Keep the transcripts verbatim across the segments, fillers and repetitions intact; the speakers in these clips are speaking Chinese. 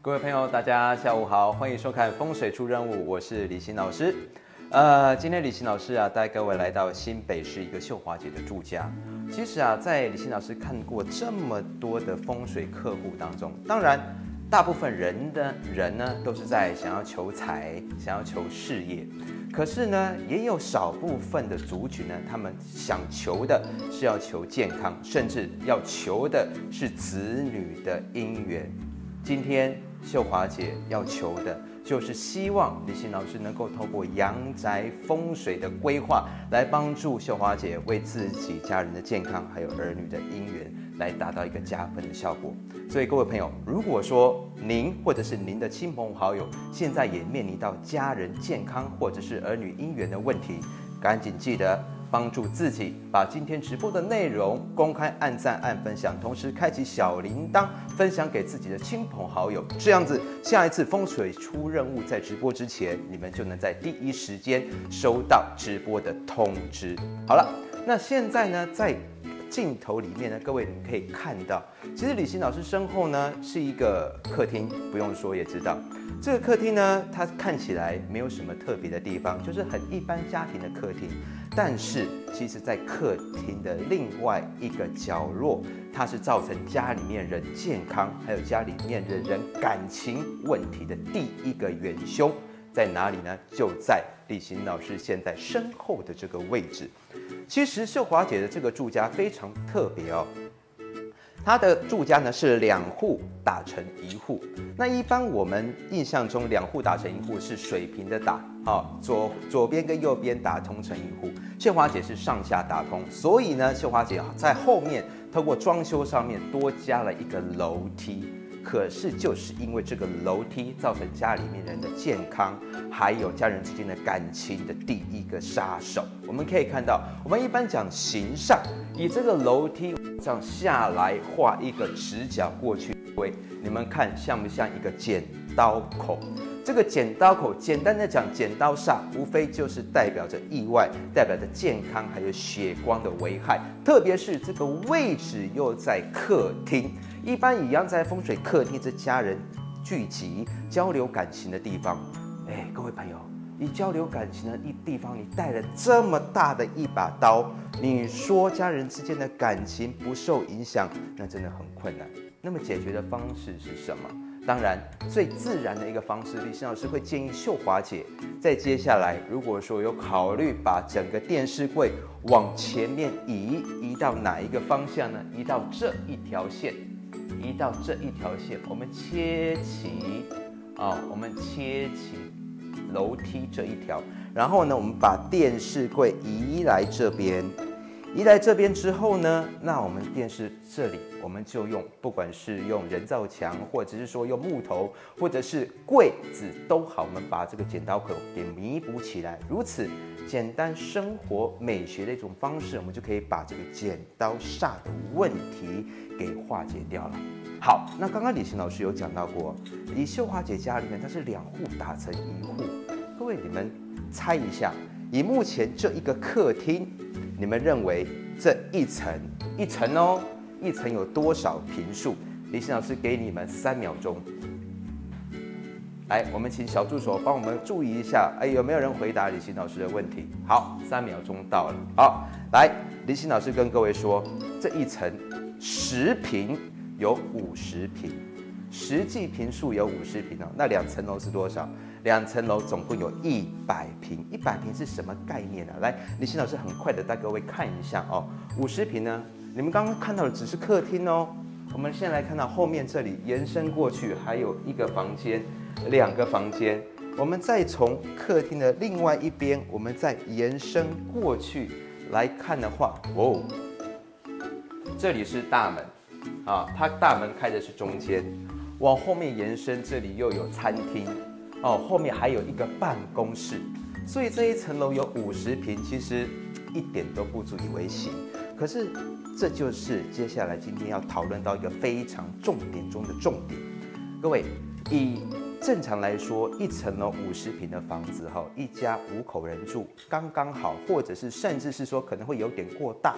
各位朋友，大家下午好，欢迎收看《风水出任务》，我是李欣老师。呃，今天李欣老师啊，带各位来到新北市一个秀华姐的住家。其实啊，在李欣老师看过这么多的风水客户当中，当然，大部分人的人呢，都是在想要求财、想要求事业。可是呢，也有少部分的族群呢，他们想求的是要求健康，甚至要求的是子女的姻缘。今天秀华姐要求的就是希望李欣老师能够透过阳宅风水的规划，来帮助秀华姐为自己家人的健康还有儿女的姻缘来达到一个加分的效果。所以各位朋友，如果说您或者是您的亲朋好友现在也面临到家人健康或者是儿女姻缘的问题，赶紧记得帮助自己把今天直播的内容公开按赞按分享，同时开启小铃铛，分享给自己的亲朋好友，这样子下一次风水出任务在直播之前，你们就能在第一时间收到直播的通知。好了，那现在呢，在镜头里面呢，各位你们可以看到，其实李欣老师身后呢是一个客厅，不用说也知道，这个客厅呢，它看起来没有什么特别的地方，就是很一般家庭的客厅。但是，其实，在客厅的另外一个角落，它是造成家里面人健康，还有家里面的人感情问题的第一个元凶，在哪里呢？就在李欣老师现在身后的这个位置。其实秀华姐的这个住家非常特别哦，她的住家呢是两户打成一户。那一般我们印象中两户打成一户是水平的打，哦，左左边跟右边打通成一户。秀华姐是上下打通，所以呢，秀华姐在后面透过装修上面多加了一个楼梯。可是就是因为这个楼梯造成家里面人的健康，还有家人之间的感情的第一个杀手。我们可以看到，我们一般讲形上，以这个楼梯这样下来画一个直角过去，喂，你们看像不像一个剪刀口？这个剪刀口，简单的讲，剪刀煞无非就是代表着意外，代表着健康还有血光的危害。特别是这个位置又在客厅，一般以阳宅风水，客厅是家人聚集交流感情的地方。哎，各位朋友，你交流感情的地方，你带了这么大的一把刀，你说家人之间的感情不受影响，那真的很困难。那么解决的方式是什么？当然，最自然的一个方式，李欣老师会建议秀华姐，在接下来如果说有考虑把整个电视柜往前面移，移到哪一个方向呢？移到这一条线，移到这一条线，我们切齐啊、哦，我们切齐楼梯这一条，然后呢，我们把电视柜移来这边。移来这边之后呢，那我们电视这里我们就用，不管是用人造墙，或者是说用木头，或者是柜子都好，我们把这个剪刀口给弥补起来。如此简单生活美学的一种方式，我们就可以把这个剪刀煞的问题给化解掉了。好，那刚刚李欣老师有讲到过，以秀华姐家里面它是两户打成一户，各位你们猜一下，以目前这一个客厅，你们认为这一层一层哦，一层有多少坪数？李欣老师给你们三秒钟。来，我们请小助手帮我们注意一下，哎，有没有人回答李欣老师的问题？好，三秒钟到了。好，来，李欣老师跟各位说，这一层十坪有五十坪，实际坪数有五十坪哦。那两层楼是多少？两层楼总共有一百坪，一百坪是什么概念呢、啊？来，李欣老师很快的带各位看一下哦。五十坪呢，你们刚刚看到的只是客厅哦。我们现在来看到后面这里延伸过去，还有一个房间，两个房间。我们再从客厅的另外一边，我们再延伸过去来看的话，哦，这里是大门啊，它大门开的是中间，往后面延伸，这里又有餐厅。哦，后面还有一个办公室，所以这一层楼有五十坪，其实一点都不足以为奇。可是，这就是接下来今天要讨论到一个非常重点中的重点。各位，以正常来说，一层楼五十坪的房子，哈，一家五口人住刚刚好，或者是甚至是说可能会有点过大。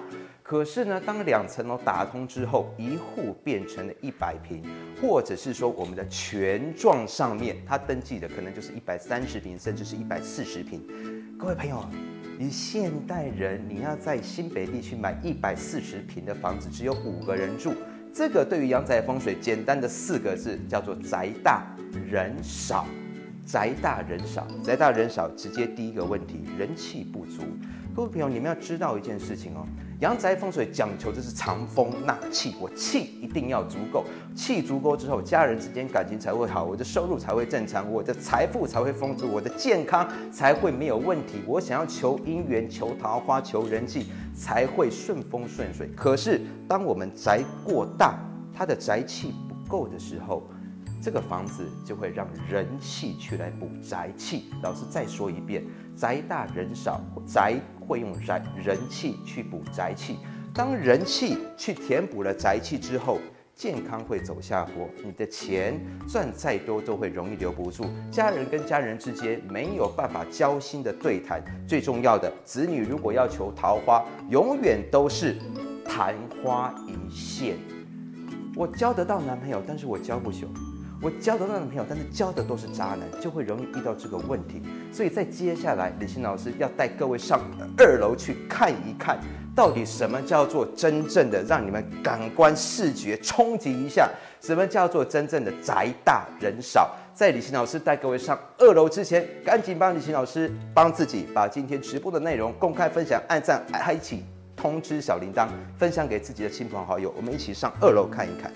可是呢，当两层楼打通之后，一户变成了一百平，或者是说我们的权状上面，它登记的可能就是一百三十平，甚至是一百四十平。各位朋友，以现代人，你要在新北地区买一百四十平的房子，只有五个人住，这个对于阳宅风水，简单的四个字叫做宅大人少。宅大人少，宅大人少，直接第一个问题，人气不足。各位朋友，你们要知道一件事情哦，阳宅风水讲求的是藏风纳气，我气一定要足够，气足够之后，家人之间感情才会好，我的收入才会正常，我的财富才会丰足，我的健康才会没有问题，我想要求姻缘、求桃花、求人际，才会顺风顺水。可是，当我们宅过大，它的宅气不够的时候，这个房子就会让人气去来补宅气。老师再说一遍，宅大人少，宅会用人人气去补宅气。当人气去填补了宅气之后，健康会走下坡，你的钱赚再多都会容易留不住，家人跟家人之间没有办法交心的对谈。最重要的，子女如果要求桃花，永远都是昙花一现。我交得到男朋友，但是我交不久。我交得到男朋友，但是交的都是渣男，就会容易遇到这个问题。所以在接下来，李欣老师要带各位上二楼去看一看，到底什么叫做真正的让你们感官视觉冲击一下，什么叫做真正的宅大人少。在李欣老师带各位上二楼之前，赶紧帮李欣老师帮自己把今天直播的内容公开分享、按赞、开启通知小铃铛，分享给自己的亲朋好友，我们一起上二楼看一看。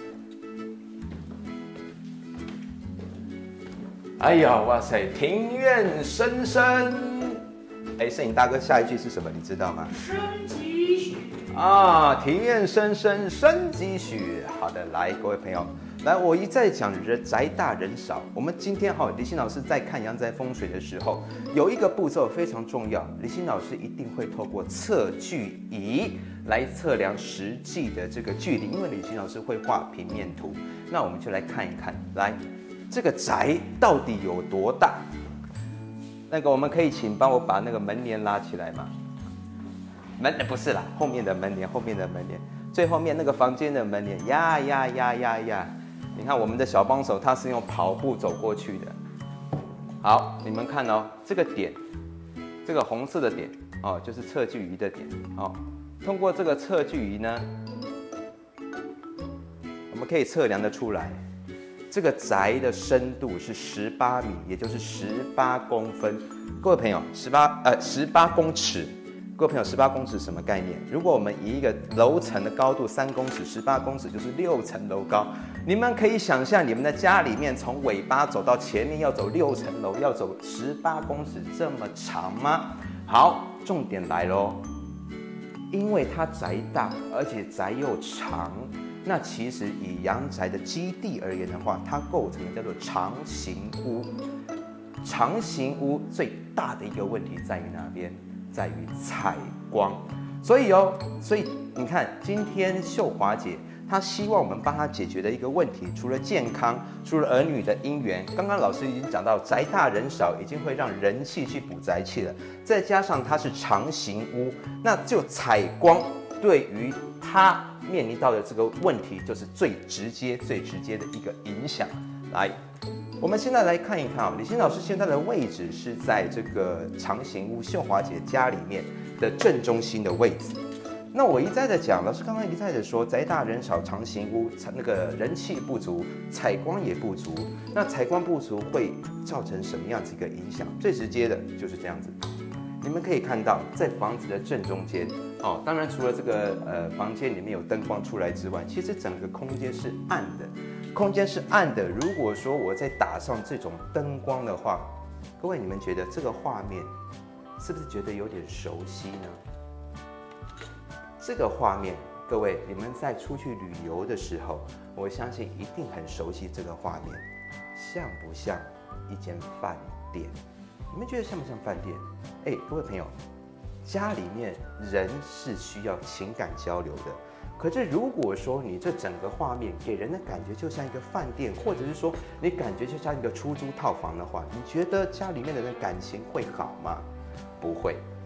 哎呀，哇塞，庭院深深。哎，摄影大哥，下一句是什么？你知道吗？ 深几许啊，庭院深深深几许。好的，来，各位朋友，来，我一再讲人宅大人少。我们今天哈，李欣老师在看阳宅风水的时候，有一个步骤非常重要，李欣老师一定会透过测距仪来测量实际的这个距离，因为李欣老师会画平面图。那我们就来看一看，来。这个宅到底有多大？那个我们可以请帮我把那个门帘拉起来吗？门不是啦，后面的门帘，后面的门帘，最后面那个房间的门帘，呀呀呀呀呀！你看我们的小帮手他是用跑步走过去的。好，你们看哦，这个点，这个红色的点哦，就是测距仪的点哦。通过这个测距仪呢，我们可以测量得出来。这个宅的深度是十八米，也就是十八公分。各位朋友，十八呃十八公尺。各位朋友，十八公尺什么概念？如果我们以一个楼层的高度三公尺，十八公尺就是六层楼高。你们可以想象，你们的家里面从尾巴走到前面要走六层楼，要走十八公尺这么长吗？好，重点来咯，因为它宅大，而且宅又长。那其实以阳宅的基地而言的话，它构成的叫做长形屋。长形屋最大的一个问题在于哪边？在于采光。所以哦，所以你看，今天秀华姐她希望我们帮她解决的一个问题，除了健康，除了儿女的姻缘，刚刚老师已经讲到宅大人少，已经会让人气去补宅气了。再加上它是长形屋，那就采光对于它面临到的这个问题，就是最直接、最直接的一个影响。来，我们现在来看一看啊，李欣老师现在的位置是在这个长形屋秀华姐家里面的正中心的位置。那我一再的讲，老师刚刚一再的说，宅大人少，长形屋那个人气不足，采光也不足。那采光不足会造成什么样子一个影响？最直接的就是这样子。你们可以看到，在房子的正中间哦，当然除了这个呃房间里面有灯光出来之外，其实整个空间是暗的，空间是暗的。如果说我再打上这种灯光的话，各位你们觉得这个画面是不是觉得有点熟悉呢？这个画面，各位你们在出去旅游的时候，我相信一定很熟悉这个画面，像不像一间饭店？你们觉得像不像饭店？哎，各位朋友，家里面人是需要情感交流的。可是如果说你这整个画面给人的感觉就像一个饭店，或者是说你感觉就像一个出租套房的话，你觉得家里面的人感情会好吗？不会。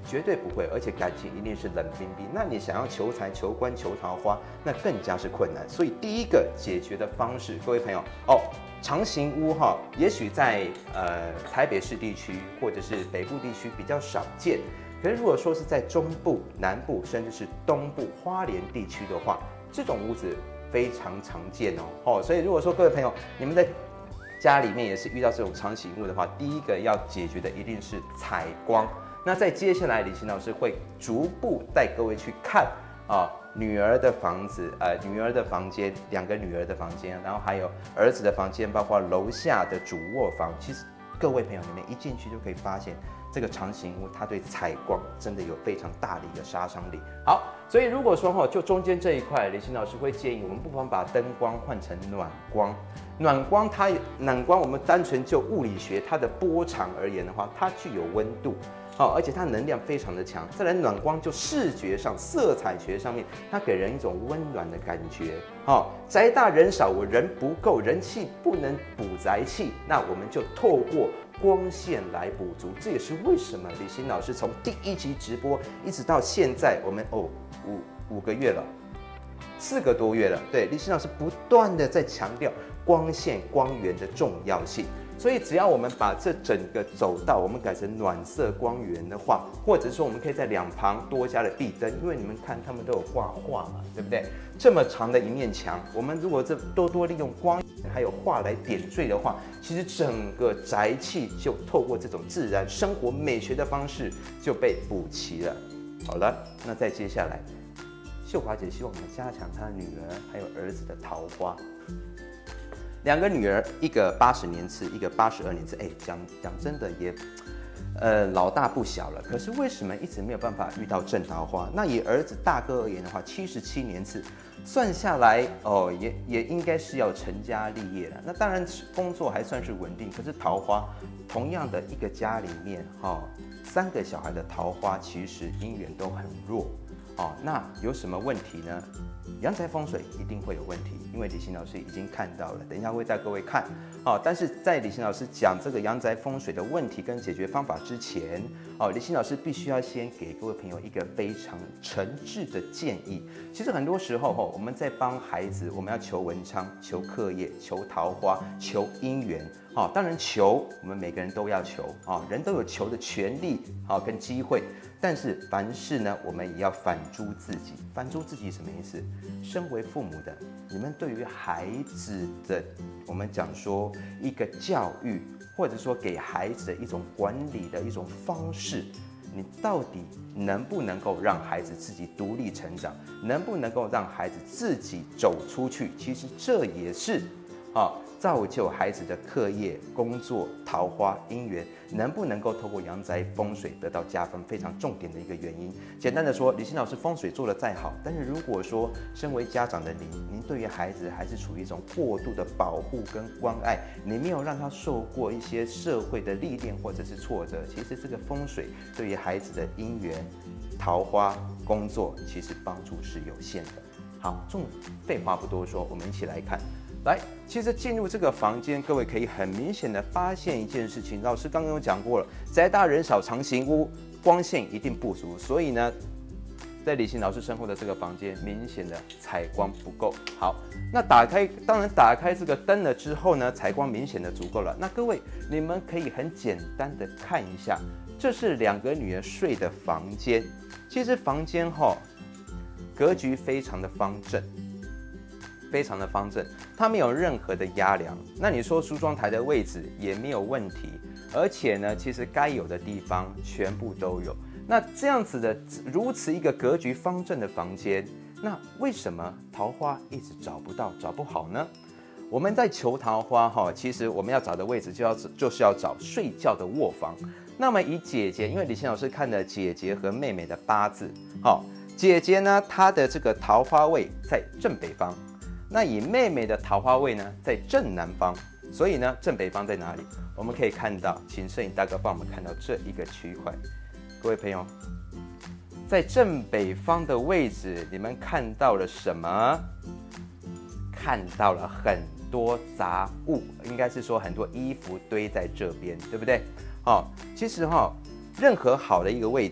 绝对不会，而且感情一定是冷冰冰。那你想要求财、求官、求桃花，那更加是困难。所以第一个解决的方式，各位朋友哦，长形屋哈，也许在呃台北市地区或者是北部地区比较少见。可是如果说是在中部、南部，甚至是东部花莲地区的话，这种屋子非常常见哦。哦，所以如果说各位朋友你们在家里面也是遇到这种长形屋的话，第一个要解决的一定是采光。那在接下来，李欣老师会逐步带各位去看啊，女儿的房子，呃，女儿的房间，两个女儿的房间，然后还有儿子的房间，包括楼下的主卧房。其实各位朋友，你们一进去就可以发现，这个长形屋它对采光真的有非常大的一个杀伤力。好，所以如果说哈，就中间这一块，李欣老师会建议我们不妨把灯光换成暖光。暖光它暖光，我们单纯就物理学它的波长而言的话，它具有温度。好，而且它能量非常的强。再来，暖光就视觉上、色彩学上面，它给人一种温暖的感觉。好，宅大人少，我人不够，人气不能补宅气，那我们就透过光线来补足。这也是为什么李欣老师从第一集直播一直到现在，我们哦五五个月了，四个多月了。对，李欣老师不断的在强调光线、光源的重要性。所以，只要我们把这整个走道我们改成暖色光源的话，或者说我们可以在两旁多加了壁灯，因为你们看他们都有画画嘛，对不对？这么长的一面墙，我们如果这多多利用光还有画来点缀的话，其实整个宅气就透过这种自然生活美学的方式就被补齐了。好了，那再接下来，秀华姐希望我们加强她女儿还有儿子的桃花。两个女儿，一个八十年次，一个八十二年次。哎，讲讲真的也，呃，老大不小了。可是为什么一直没有办法遇到正桃花？那以儿子大哥而言的话，七十七年次，算下来哦，也也应该是要成家立业了。那当然工作还算是稳定，可是桃花，同样的一个家里面，哈、哦，三个小孩的桃花其实姻缘都很弱。哦，那有什么问题呢？阳宅风水一定会有问题，因为李欣老师已经看到了，等一下会带各位看。哦，但是在李欣老师讲这个阳宅风水的问题跟解决方法之前，哦，李欣老师必须要先给各位朋友一个非常诚挚的建议。其实很多时候，哦，我们在帮孩子，我们要求文昌、求课业、求桃花、求姻缘。哦，当然求，我们每个人都要求，哦，人都有求的权利，哦，跟机会。但是凡事呢，我们也要反诸自己。反诸自己什么意思？身为父母的，你们对于孩子的，我们讲说一个教育，或者说给孩子的一种管理的一种方式，你到底能不能够让孩子自己独立成长？能不能够让孩子自己走出去？其实这也是，啊。造就孩子的课业、工作、桃花、姻缘，能不能够透过阳宅风水得到加分，非常重点的一个原因。简单的说，李欣老师风水做得再好，但是如果说身为家长的您，您对于孩子还是处于一种过度的保护跟关爱，你没有让他受过一些社会的历练或者是挫折，其实这个风水对于孩子的姻缘、桃花、工作，其实帮助是有限的。好，重废话不多说，我们一起来看。来，其实进入这个房间，各位可以很明显的发现一件事情。老师刚刚有讲过了，宅大人少长形屋，光线一定不足，所以呢，在李欣老师身后的这个房间，明显的采光不够。好，那打开，当然打开这个灯了之后呢，采光明显的足够了。那各位，你们可以很简单的看一下，这是两个女儿睡的房间。其实房间哈、哦，格局非常的方正。非常的方正，它没有任何的压梁。那你说梳妆台的位置也没有问题，而且呢，其实该有的地方全部都有。那这样子的如此一个格局方正的房间，那为什么桃花一直找不到、找不好呢？我们在求桃花哈，其实我们要找的位置就要就是要找睡觉的卧房。那么以姐姐，因为李欣老师看了姐姐和妹妹的八字，好，姐姐呢她的这个桃花位在正北方。那以妹妹的桃花位呢，在正南方，所以呢，正北方在哪里？我们可以看到，请摄影大哥帮我们看到这一个区块。各位朋友，在正北方的位置，你们看到了什么？看到了很多杂物，应该是说很多衣服堆在这边，对不对？哦，其实哈、哦，任何好的一个位置，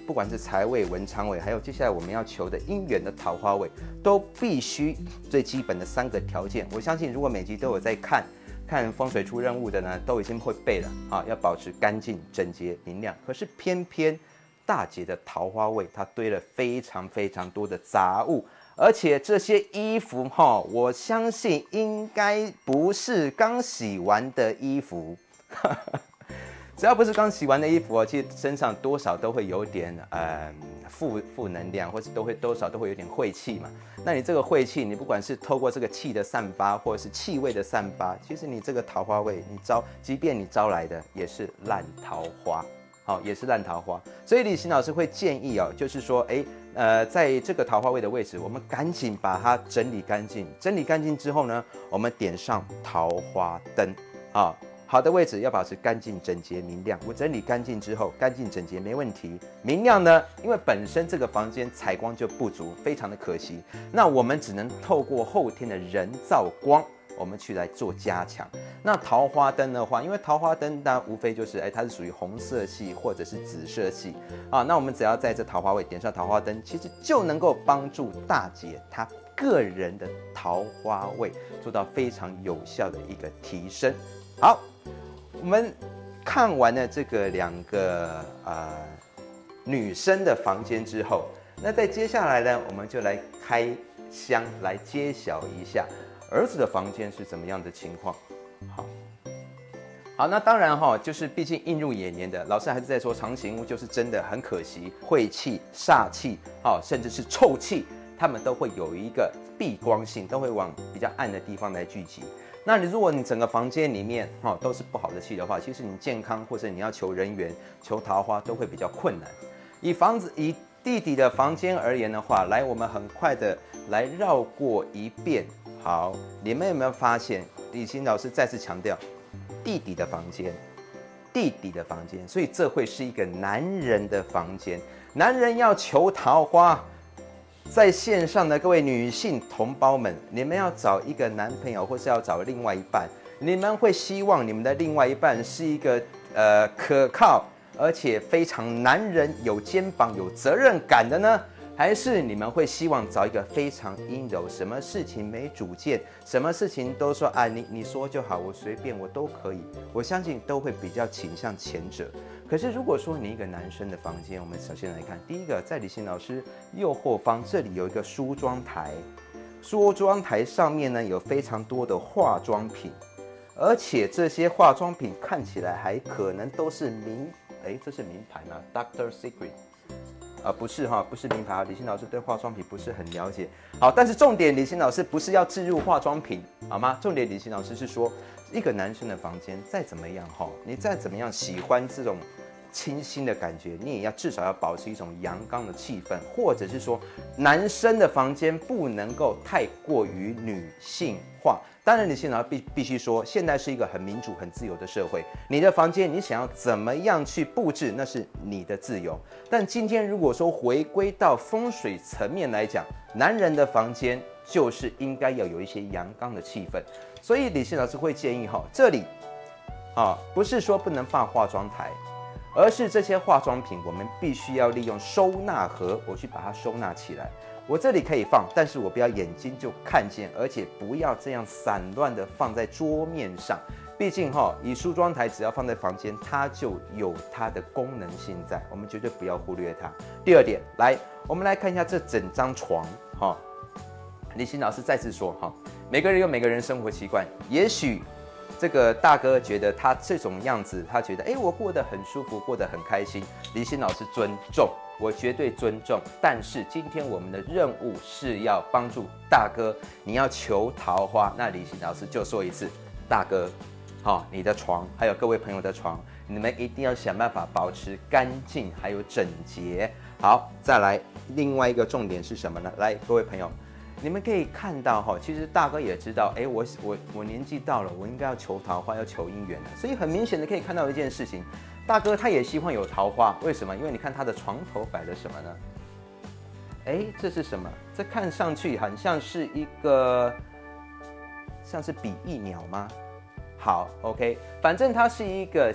不管是财位、文昌位，还有接下来我们要求的姻缘的桃花位，都必须最基本的三个条件。我相信，如果每集都有在看看风水出任务的呢，都已经会背了啊，要保持干净、整洁、明亮。可是偏偏大姐的桃花位，它堆了非常非常多的杂物。而且这些衣服哈，我相信应该不是刚洗完的衣服，只要不是刚洗完的衣服哦，其实身上多少都会有点呃负负能量，或是都会多少都会有点晦气嘛。那你这个晦气，你不管是透过这个气的散发，或者是气味的散发，其实你这个桃花位，你招，即便你招来的也是烂桃花。好，也是烂桃花，所以李行老师会建议哦，就是说，哎，呃，在这个桃花位的位置，我们赶紧把它整理干净。整理干净之后呢，我们点上桃花灯。啊，好的位置要保持干净、整洁、明亮。我整理干净之后，干净整洁没问题。明亮呢，因为本身这个房间采光就不足，非常的可惜。那我们只能透过后天的人造光。我们去来做加强。那桃花灯的话，因为桃花灯它无非就是，哎，它是属于红色系或者是紫色系啊。那我们只要在这桃花位点上桃花灯，其实就能够帮助大姐她个人的桃花位做到非常有效的一个提升。好，我们看完了这个两个呃女生的房间之后，那在接下来呢，我们就来开箱来揭晓一下。儿子的房间是怎么样的情况？好，好，那当然哈，就是毕竟映入眼帘的，老师还是在说长形屋就是真的很可惜，晦气、煞气，好，甚至是臭气，他们都会有一个避光性，都会往比较暗的地方来聚集。那你如果你整个房间里面哈都是不好的气的话，其实你健康或者你要求人缘、求桃花都会比较困难。以房子以弟弟的房间而言的话，来，我们很快的来绕过一遍。好，你们有没有发现，李欣老师再次强调，弟弟的房间，弟弟的房间，所以这会是一个男人的房间。男人要求桃花，在线上的各位女性同胞们，你们要找一个男朋友，或是要找另外一半，你们会希望你们的另外一半是一个呃可靠，而且非常男人、有肩膀、有责任感的呢？还是你们会希望找一个非常阴柔，什么事情没主见，什么事情都说啊，你你说就好，我随便，我都可以。我相信都会比较倾向前者。可是如果说你一个男生的房间，我们首先来看，第一个，在李欣老师右后方这里有一个梳妆台，梳妆台上面呢有非常多的化妆品，而且这些化妆品看起来还可能都是名，哎，这是名牌吗 ？Doctor Secret。啊，不是哈，不是名牌。李欣老师对化妆品不是很了解。好，但是重点，李欣老师不是要置入化妆品，好吗？重点，李欣老师是说，一个男生的房间再怎么样哈，你再怎么样喜欢这种清新的感觉，你也要至少要保持一种阳刚的气氛，或者是说，男生的房间不能够太过于女性化。当然，李欣老师必必须说，现在是一个很民主、很自由的社会。你的房间，你想要怎么样去布置，那是你的自由。但今天如果说回归到风水层面来讲，男人的房间就是应该要有一些阳刚的气氛。所以李欣老师会建议哈，这里啊，不是说不能放化妆台，而是这些化妆品我们必须要利用收纳盒，我去把它收纳起来。我这里可以放，但是我不要眼睛就看见，而且不要这样散乱的放在桌面上。毕竟哈，以梳妆台只要放在房间，它就有它的功能性在，我们绝对不要忽略它。第二点，来，我们来看一下这整张床哈。李欣老师再次说哈，每个人有每个人生活习惯，也许这个大哥觉得他这种样子，他觉得哎，我过得很舒服，过得很开心。李欣老师尊重。我绝对尊重，但是今天我们的任务是要帮助大哥，你要求桃花，那李欣老师就说一次，大哥，好、哦，你的床还有各位朋友的床，你们一定要想办法保持干净还有整洁。好，再来另外一个重点是什么呢？来，各位朋友，你们可以看到哈，其实大哥也知道，哎，我我我年纪到了，我应该要求桃花，要求姻缘了，所以很明显的可以看到一件事情。大哥他也希望有桃花，为什么？因为你看他的床头摆了什么呢？哎，这是什么？这看上去很像是一个，像是比翼鸟吗？好 ，OK， 反正它是一个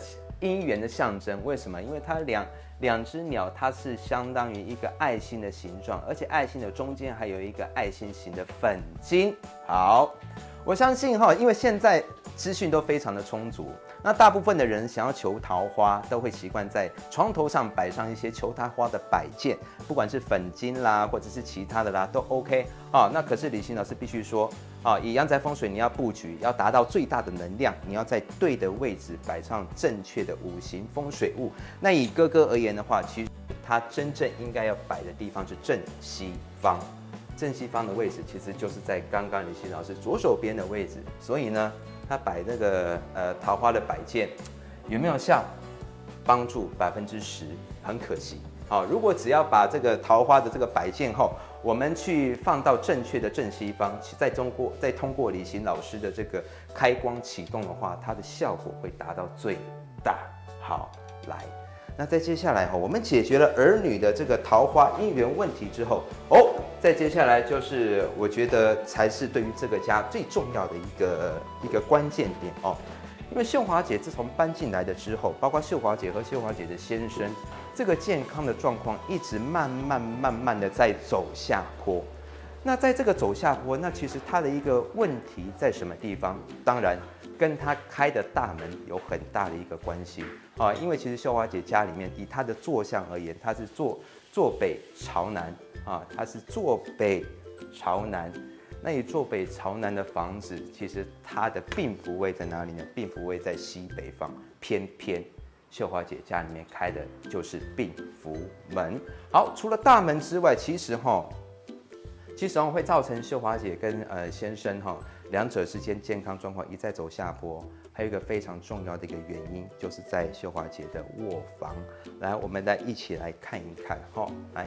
姻缘的象征。为什么？因为它两两只鸟，它是相当于一个爱心的形状，而且爱心的中间还有一个爱心形的粉晶。好，我相信哈，因为现在资讯都非常的充足，那大部分的人想要求桃花，都会习惯在床头上摆上一些求桃花的摆件，不管是粉晶啦，或者是其他的啦，都 OK 啊。那可是李欣老师必须说啊，以阳宅风水你要布局，要达到最大的能量，你要在对的位置摆上正确的五行风水物。那以哥哥而言的话，其实他真正应该要摆的地方是正西方。正西方的位置其实就是在刚刚李欣老师左手边的位置，所以呢，他摆那个呃桃花的摆件有没有效？帮助百分之十，很可惜。好，如果只要把这个桃花的这个摆件后，我们去放到正确的正西方，再通过再通过李欣老师的这个开光启动的话，它的效果会达到最大。好，来。那在接下来哈，我们解决了儿女的这个桃花姻缘问题之后，哦，再接下来就是我觉得才是对于这个家最重要的一个一个关键点哦。因为秀华姐自从搬进来的之后，包括秀华姐和秀华姐的先生，这个健康的状况一直慢慢慢慢的在走下坡。那在这个走下坡，那其实它的一个问题在什么地方？当然跟她开的大门有很大的一个关系啊。因为其实秀华姐家里面以她的坐向而言，她是坐坐北朝南啊，她是坐北朝南。那以坐北朝南的房子，其实它的病符位在哪里呢？病符位在西北方，偏偏秀华姐家里面开的就是病符门。好，除了大门之外，其实哈。其实会造成秀华姐跟呃先生哈两者之间健康状况一再走下坡，还有一个非常重要的一个原因，就是在秀华姐的卧房。来，我们来一起来看一看哈，来，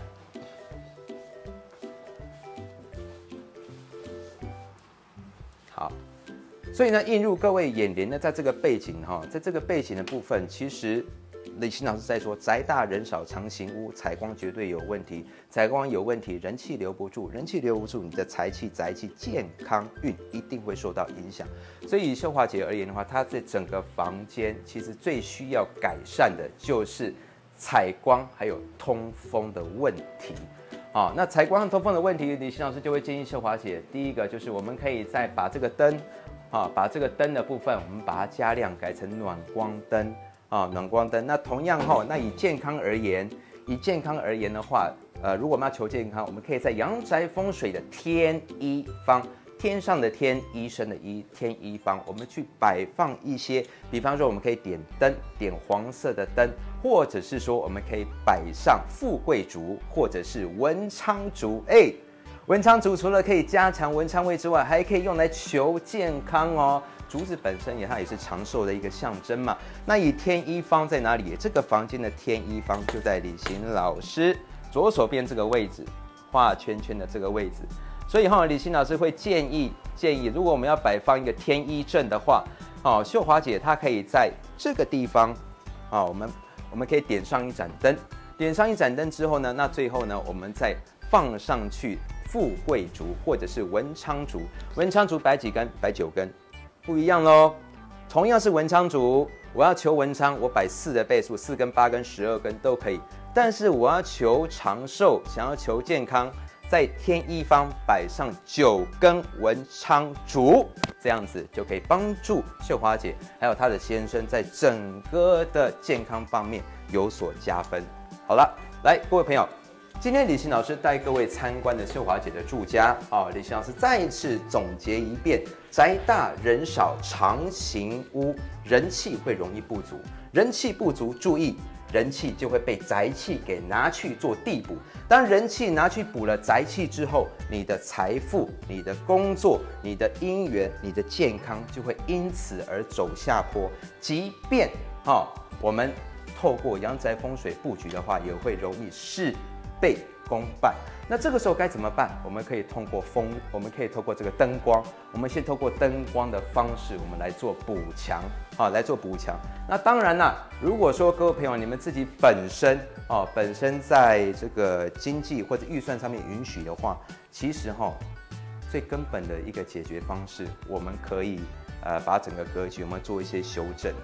好，所以呢，映入各位眼帘的，在这个背景哈，在这个背景的部分，其实。李欣老师在说，宅大人少常行屋，采光绝对有问题。采光有问题，人气留不住，人气留不住，你的财气、宅气、健康运一定会受到影响。所以以秀华姐而言的话，她这整个房间其实最需要改善的就是采光还有通风的问题。啊，那采光和通风的问题，李欣老师就会建议秀华姐，第一个就是我们可以再把这个灯，啊，把这个灯的部分我们把它加亮，改成暖光灯。啊，暖光灯。那同样哈，那以健康而言，以健康而言的话，呃，如果我们要求健康，我们可以在阳宅风水的天一方，天上的天，医生的医，天一方，我们去摆放一些，比方说我们可以点灯，点黄色的灯，或者是说我们可以摆上富贵竹，或者是文昌竹，哎。文昌竹除了可以加强文昌位之外，还可以用来求健康哦。竹子本身也它也是长寿的一个象征嘛。那以天一方在哪里？这个房间的天一方就在李欣老师左手边这个位置，画圈圈的这个位置。所以哈，李欣老师会建议建议，如果我们要摆放一个天一阵的话，哦，秀华姐她可以在这个地方，啊、哦，我们我们可以点上一盏灯，点上一盏灯之后呢，那最后呢，我们再放上去。富贵竹或者是文昌竹，文昌竹摆几根？摆九根，不一样喽。同样是文昌竹，我要求文昌，我摆四的倍数，四根、八根、十二根都可以。但是我要求长寿，想要求健康，在天一方摆上九根文昌竹，这样子就可以帮助秀华姐还有她的先生在整个的健康方面有所加分。好了，来各位朋友。今天李欣老师带各位参观的秀华姐的住家啊，李欣老师再一次总结一遍：宅大人少常行屋，人气会容易不足，人气不足，注意人气就会被宅气给拿去做递补。当人气拿去补了宅气之后，你的财富、你的工作、你的姻缘、你的健康就会因此而走下坡。即便哈、哦，我们透过阳宅风水布局的话，也会容易事倍功半。那这个时候该怎么办？我们可以通过风，我们可以透过这个灯光，我们先透过灯光的方式，我们来做补强啊，来做补强。那当然啦，如果说各位朋友你们自己本身哦，本身在这个经济或者预算上面允许的话，其实哈、哦，最根本的一个解决方式，我们可以呃把整个格局我们做一些修正啊。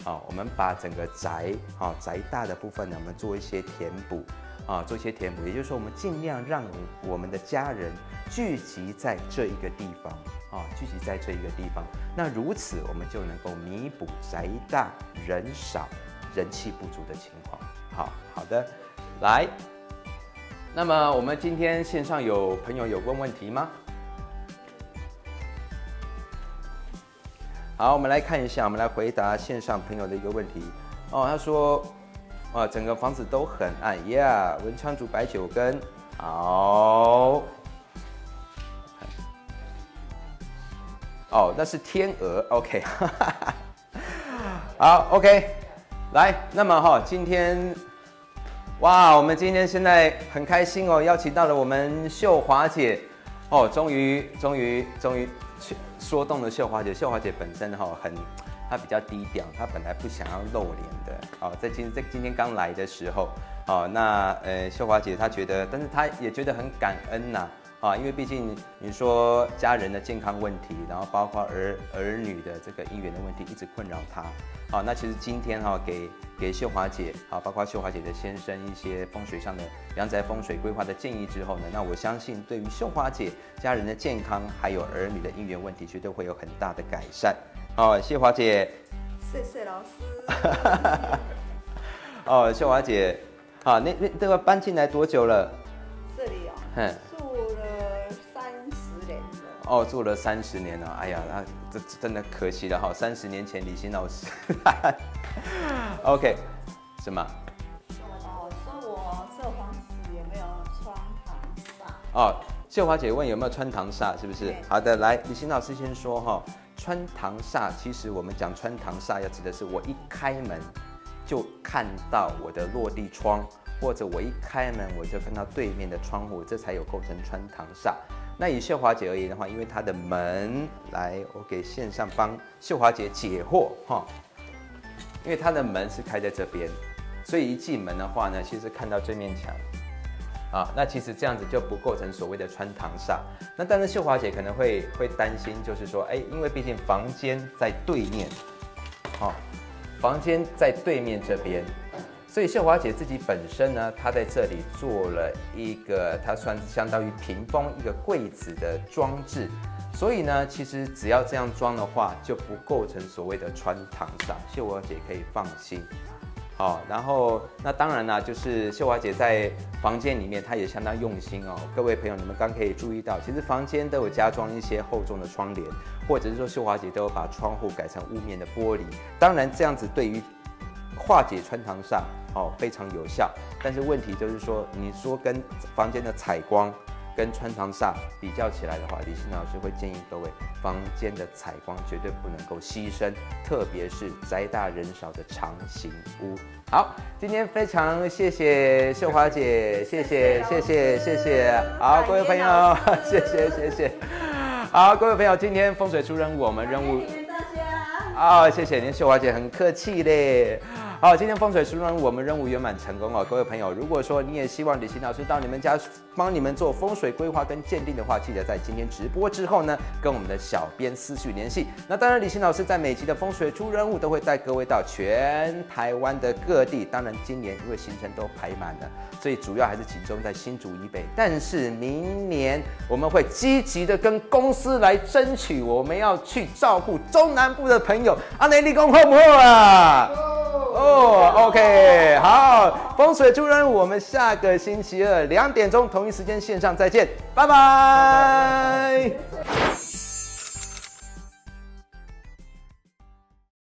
啊，我们把整个宅啊宅大的部分呢，我们做一些填补啊，做一些填补，也就是说，我们尽量让我们的家人聚集在这一个地方啊，聚集在这一个地方。那如此，我们就能够弥补宅大人少、人气不足的情况。好好的，来。那么我们今天线上有朋友有问问题吗？好，我们来看一下，我们来回答线上朋友的一个问题。哦，他说，哇，整个房子都很暗 ，Yeah， 文昌煮白酒羹，好。哦，那是天鹅 ，OK， 好 ，OK， 来，那么哈，今天。哇，我们今天现在很开心哦，邀请到了我们秀华姐哦，终于终于终于说动了秀华姐。秀华姐本身哈、哦、很，她比较低调，她本来不想要露脸的哦，在今在今天刚来的时候哦，那呃秀华姐她觉得，但是她也觉得很感恩呐啊，因为毕竟你说家人的健康问题，然后包括儿儿女的这个姻缘的问题，一直困扰她。好，那其实今天哈、哦、给给秀华姐啊，包括秀华姐的先生一些风水上的阳宅风水规划的建议之后呢，那我相信对于秀华姐家人的健康还有儿女的姻缘问题，绝对会有很大的改善。好，谢华姐， 谢谢老师。 哦，秀华姐，好，那那这个搬进来多久了？ 这里哦， 嗯， 住了三十年了。 哦，住了三十年了，哎呀，那这真的可惜了哈，三十年前李欣老师，OK， 什么？ 哦，说我这房子有没有穿堂煞？ 哦，秀华姐问有没有穿堂煞，是不是？好的，来，李欣老师先说哈，穿堂煞，其实我们讲穿堂煞，要指的是我一开门就看到我的落地窗，或者我一开门我就看到对面的窗户，这才有构成穿堂煞。那以秀华姐而言的话，因为她的门，来，我给线上帮秀华姐解惑哈，因为她的门是开在这边，所以一进门的话呢，其实看到这面墙，啊，那其实这样子就不构成所谓的穿堂煞。那但是秀华姐可能会会担心，就是说，哎，因为毕竟房间在对面，好、哦，房间在对面这边。所以秀华姐自己本身呢，她在这里做了一个，她算是相当于屏风一个柜子的装置，所以呢，其实只要这样装的话，就不构成所谓的穿堂煞，秀华姐可以放心。好，然后那当然啦，就是秀华姐在房间里面，她也相当用心哦。各位朋友，你们刚可以注意到，其实房间都有加装一些厚重的窗帘，或者是说秀华姐都有把窗户改成屋面的玻璃。当然，这样子对于化解穿堂煞哦非常有效，但是问题就是说，你说跟房间的采光跟穿堂煞比较起来的话，李欣老师会建议各位，房间的采光绝对不能够牺牲，特别是宅大人少的长形屋。好，今天非常谢谢秀华姐，谢谢谢谢谢谢，好，各位朋友，谢谢谢谢，好，各位朋友，今天风水出任务，我们任务。哦，谢谢您，秀华姐很客气嘞。好，今天风水书任务我们任务圆满成功哦，各位朋友，如果说你也希望李欣老师到你们家帮你们做风水规划跟鉴定的话，记得在今天直播之后呢，跟我们的小编私讯联系。那当然，李欣老师在每期的风水出任务都会带各位到全台湾的各地。当然，今年因为行程都排满了，所以主要还是集中在新竹以北。但是明年我们会积极的跟公司来争取，我们要去照顾中南部的朋友。阿内立功好不好啊？哦 ，OK， 好，风水出任务，我们下个星期二两点钟同一时间线上再见，拜拜。